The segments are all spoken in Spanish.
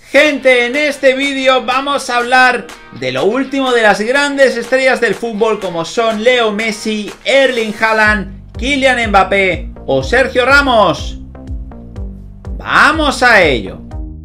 Gente, en este vídeo vamos a hablar de lo último de las grandes estrellas del fútbol como son Leo Messi, Erling Haaland, Kylian Mbappé o Sergio Ramos. ¡Vamos a ello!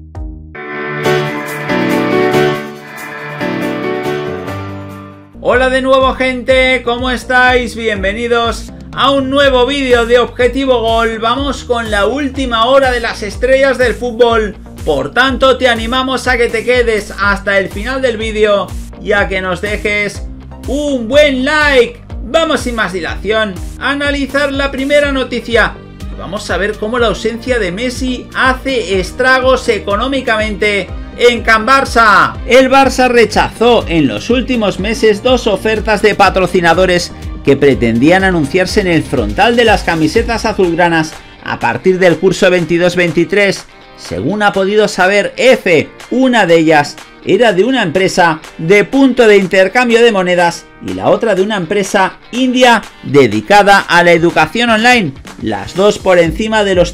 Hola de nuevo, gente, ¿cómo estáis? Bienvenidos a un nuevo vídeo de Objetivo Gol. Vamos con la última hora de las estrellas del fútbol. Por tanto, te animamos a que te quedes hasta el final del vídeo y a que nos dejes un buen like. Vamos sin más dilación a analizar la primera noticia. Y vamos a ver cómo la ausencia de Messi hace estragos económicamente en Can Barça. El Barça rechazó en los últimos meses dos ofertas de patrocinadores que pretendían anunciarse en el frontal de las camisetas azulgranas a partir del curso 22-23. Según ha podido saber EFE, una de ellas era de una empresa de punto de intercambio de monedas y la otra de una empresa india dedicada a la educación online, las dos por encima de los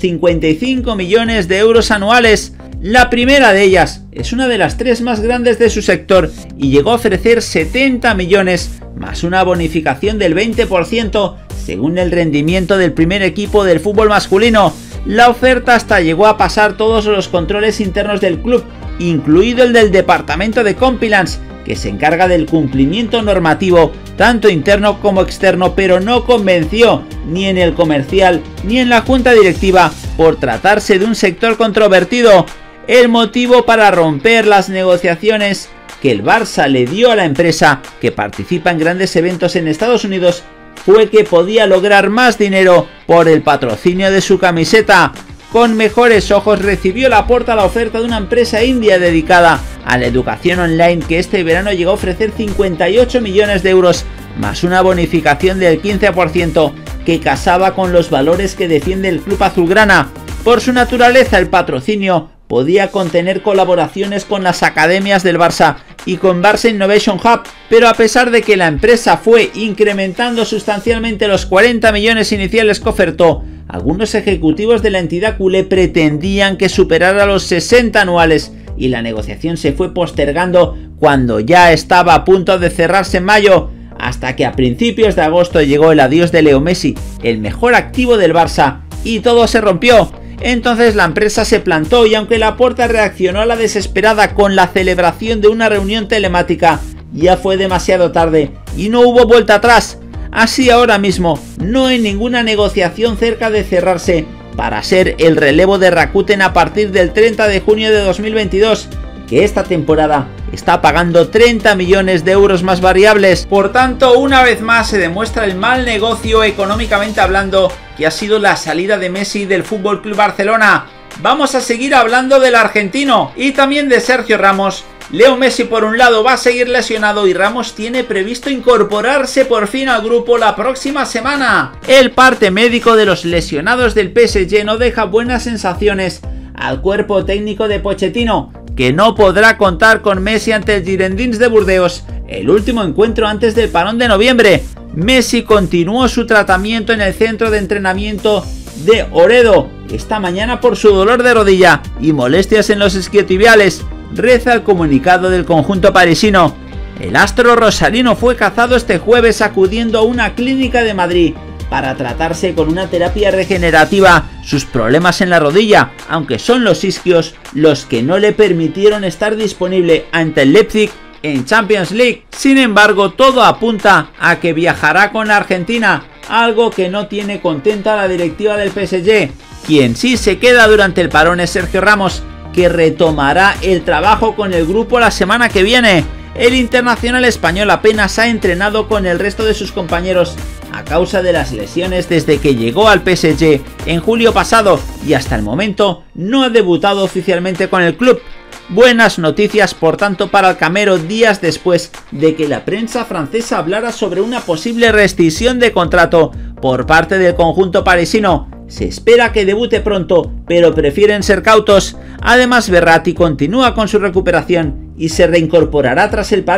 55 millones de euros anuales. La primera de ellas es una de las tres más grandes de su sector y llegó a ofrecer 70 millones más una bonificación del 20% según el rendimiento del primer equipo del fútbol masculino. La oferta hasta llegó a pasar todos los controles internos del club, incluido el del departamento de compliance, que se encarga del cumplimiento normativo tanto interno como externo, pero no convenció ni en el comercial ni en la junta directiva por tratarse de un sector controvertido. El motivo para romper las negociaciones que el Barça le dio a la empresa que participa en grandes eventos en Estados Unidos fue que podía lograr más dinero por el patrocinio de su camiseta. Con mejores ojos recibió Laporta la oferta de una empresa india dedicada a la educación online que este verano llegó a ofrecer 58 millones de euros más una bonificación del 15% que casaba con los valores que defiende el club azulgrana. Por su naturaleza, el patrocinio podía contener colaboraciones con las academias del Barça y con Barça Innovation Hub, pero a pesar de que la empresa fue incrementando sustancialmente los 40 millones iniciales que ofertó, algunos ejecutivos de la entidad culé pretendían que superara los 60 anuales y la negociación se fue postergando cuando ya estaba a punto de cerrarse en mayo, hasta que a principios de agosto llegó el adiós de Leo Messi, el mejor activo del Barça, y todo se rompió. Entonces la empresa se plantó y aunque Laporta reaccionó a la desesperada con la celebración de una reunión telemática, ya fue demasiado tarde y no hubo vuelta atrás. Así ahora mismo no hay ninguna negociación cerca de cerrarse para ser el relevo de Rakuten a partir del 30 de junio de 2022, que esta temporada está pagando 30 millones de euros más variables. Por tanto, una vez más se demuestra el mal negocio económicamente hablando que ha sido la salida de Messi del FC Barcelona. Vamos a seguir hablando del argentino y también de Sergio Ramos. Leo Messi por un lado va a seguir lesionado y Ramos tiene previsto incorporarse por fin al grupo la próxima semana. El parte médico de los lesionados del PSG no deja buenas sensaciones al cuerpo técnico de Pochettino, que no podrá contar con Messi ante el Girondins de Burdeos, el último encuentro antes del parón de noviembre. Messi continuó su tratamiento en el centro de entrenamiento de Oredo esta mañana por su dolor de rodilla y molestias en los isquiotibiales, reza el comunicado del conjunto parisino. El astro rosarino fue cazado este jueves acudiendo a una clínica de Madrid para tratarse con una terapia regenerativa sus problemas en la rodilla, aunque son los isquios los que no le permitieron estar disponible ante el Leipzig en Champions League. Sin embargo, todo apunta a que viajará con Argentina, algo que no tiene contenta la directiva del PSG. Quien sí se queda durante el parón es Sergio Ramos, que retomará el trabajo con el grupo la semana que viene. El internacional español apenas ha entrenado con el resto de sus compañeros a causa de las lesiones desde que llegó al PSG en julio pasado y hasta el momento no ha debutado oficialmente con el club. Buenas noticias por tanto para el camero días después de que la prensa francesa hablara sobre una posible rescisión de contrato por parte del conjunto parisino. Se espera que debute pronto, pero prefieren ser cautos. Además, Verratti continúa con su recuperación y se reincorporará tras el parón.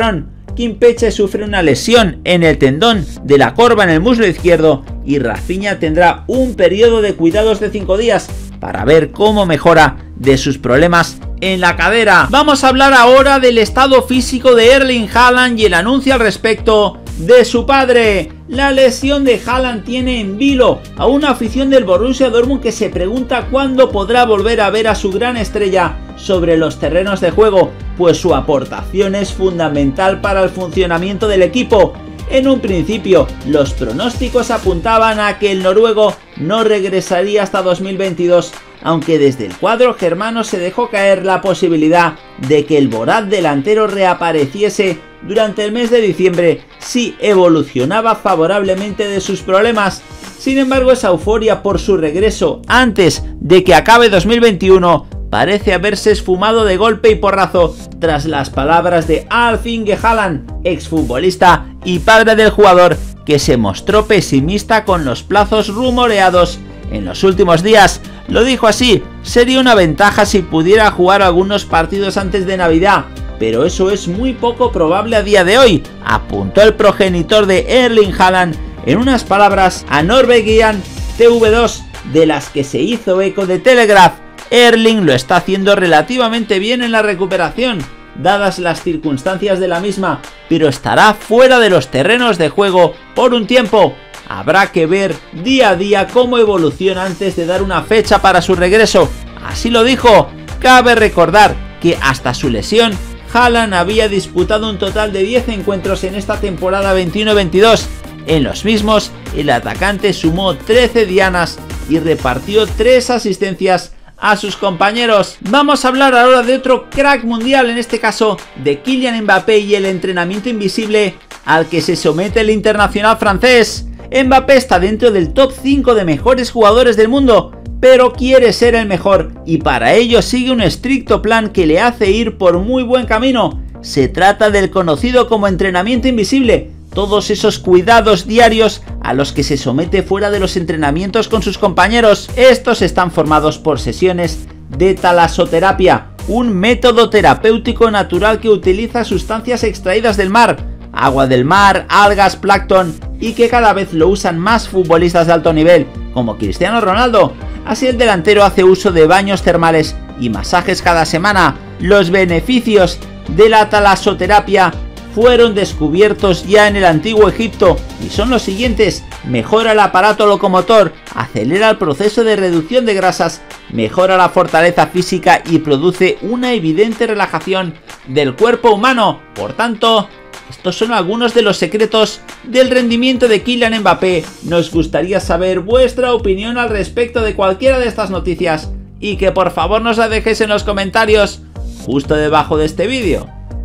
Kimpembe sufre una lesión en el tendón de la corva en el muslo izquierdo y Rafinha tendrá un periodo de cuidados de 5 días para ver cómo mejora de sus problemas en la cadera. Vamos a hablar ahora del estado físico de Erling Haaland y el anuncio al respecto de su padre. La lesión de Haaland tiene en vilo a una afición del Borussia Dortmund que se pregunta cuándo podrá volver a ver a su gran estrella sobre los terrenos de juego, pues su aportación es fundamental para el funcionamiento del equipo. En un principio, los pronósticos apuntaban a que el noruego no regresaría hasta 2022, aunque desde el cuadro germano se dejó caer la posibilidad de que el voraz delantero reapareciese durante el mes de diciembre si evolucionaba favorablemente de sus problemas. Sin embargo, esa euforia por su regreso antes de que acabe 2021 parece haberse esfumado de golpe y porrazo tras las palabras de Erling Haaland, exfutbolista y padre del jugador, que se mostró pesimista con los plazos rumoreados en los últimos días. Lo dijo así: sería una ventaja si pudiera jugar algunos partidos antes de Navidad, pero eso es muy poco probable a día de hoy, apuntó el progenitor de Erling Haaland en unas palabras a Norwegian TV2, de las que se hizo eco de Telegraph. Erling lo está haciendo relativamente bien en la recuperación, dadas las circunstancias de la misma, pero estará fuera de los terrenos de juego por un tiempo. Habrá que ver día a día cómo evoluciona antes de dar una fecha para su regreso. Así lo dijo. Cabe recordar que hasta su lesión, Haaland había disputado un total de 10 encuentros en esta temporada 21-22. En los mismos, el atacante sumó 13 dianas y repartió 3 asistencias a sus compañeros. Vamos a hablar ahora de otro crack mundial, en este caso de Kylian Mbappé y el entrenamiento invisible al que se somete el internacional francés. Mbappé está dentro del top 5 de mejores jugadores del mundo, pero quiere ser el mejor y para ello sigue un estricto plan que le hace ir por muy buen camino. Se trata del conocido como entrenamiento invisible, todos esos cuidados diarios a los que se somete fuera de los entrenamientos con sus compañeros. Estos están formados por sesiones de talasoterapia, un método terapéutico natural que utiliza sustancias extraídas del mar, agua del mar, algas, plancton, y que cada vez lo usan más futbolistas de alto nivel, como Cristiano Ronaldo. Así el delantero hace uso de baños termales y masajes cada semana. Los beneficios de la talasoterapia fueron descubiertos ya en el antiguo Egipto y son los siguientes: mejora el aparato locomotor, acelera el proceso de reducción de grasas, mejora la fortaleza física y produce una evidente relajación del cuerpo humano. Por tanto, estos son algunos de los secretos del rendimiento de Kylian Mbappé. Nos gustaría saber vuestra opinión al respecto de cualquiera de estas noticias y que por favor nos la dejéis en los comentarios justo debajo de este vídeo.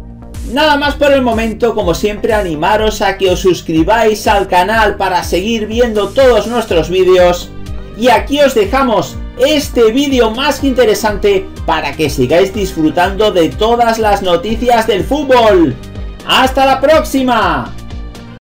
Nada más por el momento. Como siempre, animaros a que os suscribáis al canal para seguir viendo todos nuestros vídeos. Y aquí os dejamos este vídeo más que interesante para que sigáis disfrutando de todas las noticias del fútbol. ¡Hasta la próxima!